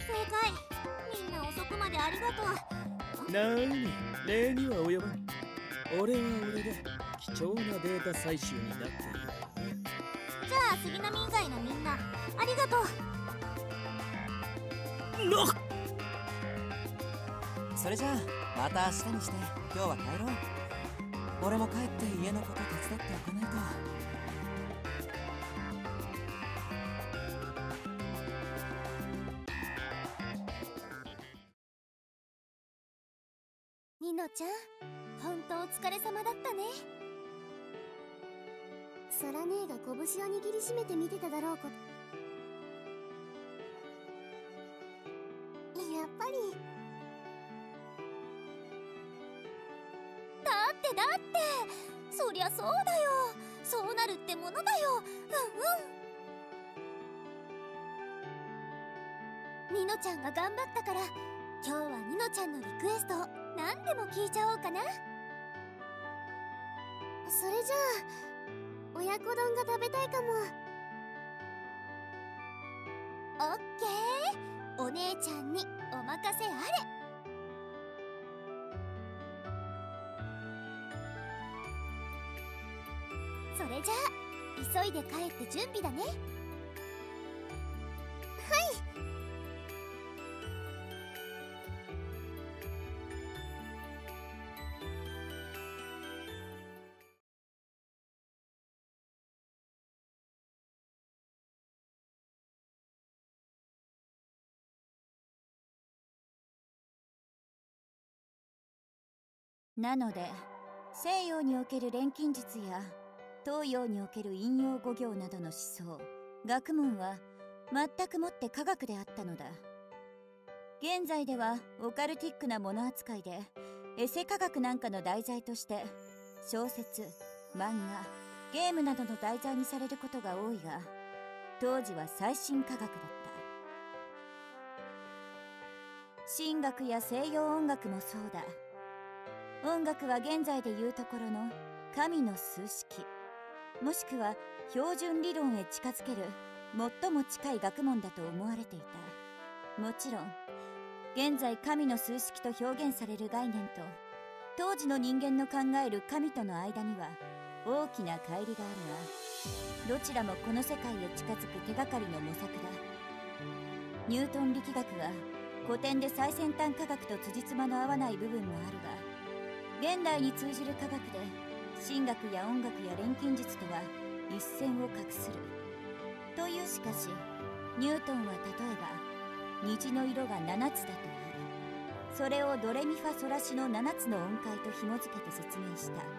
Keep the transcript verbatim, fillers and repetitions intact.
正解。みんな遅くまでありがとう。 なーに、礼には及ばん。俺は俺で貴重なデータ採集になっている。 じゃあ杉並以外のみんなありがとう。 なっそれじゃあまた明日にして今日は帰ろう。俺も帰って家のこと手伝っておかないと。 ニノちゃん、本当お疲れ様だったね。ソラ姉が拳を握りしめて見てただろうこ。やっぱりだってだってそりゃそうだよ。そうなるってものだよ。うんうん。ニノちゃんが頑張ったから今日はニノちゃんのリクエストを何でも聞いちゃおうかな。それじゃあ親子丼が食べたいかも。オッケー、お姉ちゃんにお任せあれ。それじゃあ急いで帰って準備だね。はい。 なので西洋における錬金術や東洋における陰陽五行などの思想学問は全くもって科学であったのだ。現在ではオカルティックなもの扱いでエセ科学なんかの題材として小説、漫画、ゲームなどの題材にされることが多いが、当時は最新科学だった。神学や西洋音楽もそうだ。音楽は現在でいうところの神の数式もしくは標準理論へ近づける最も近い学問だと思われていた。もちろん現在神の数式と表現される概念と当時の人間の考える神との間には大きな乖離があるが、どちらもこの世界へ近づく手がかりの模索だ。ニュートン力学は古典で最先端科学と辻褄の合わない部分もあるが、現代に通じる科学で神学や音楽や錬金術とは一線を画するという。しかしニュートンは例えば虹の色がななつだと言い、それをドレミファソラシのななつの音階と紐付けて説明した。